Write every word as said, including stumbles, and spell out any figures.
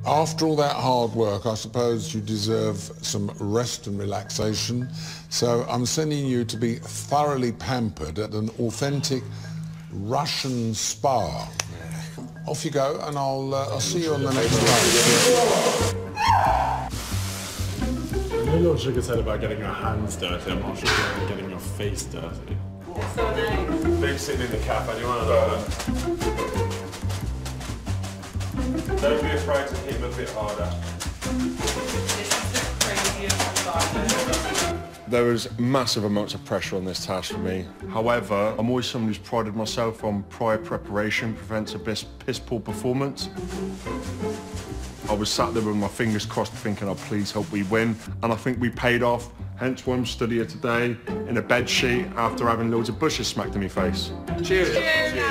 After all that hard work, I suppose you deserve some rest and relaxation. So I'm sending you to be thoroughly pampered at an authentic Russian spa. Off you go, and I'll, uh, I'll see you on the next one. I know Lord Sugar said about getting your hands dirty. I'm not sure about getting your face dirty. It's so nice. Big sitting in the cafe, you want to know that? Don't be afraid to hit him a bit harder. This is the craziest massage. There is massive amounts of pressure on this task for me. However, I'm always someone who's prided myself on prior preparation prevents a piss, piss poor performance. I was sat there with my fingers crossed thinking, oh, please hope we win. And I think we paid off. Hence why I'm stood here today in a bed sheet after having loads of bushes smacked in my face. Cheers. Cheers. Cheers.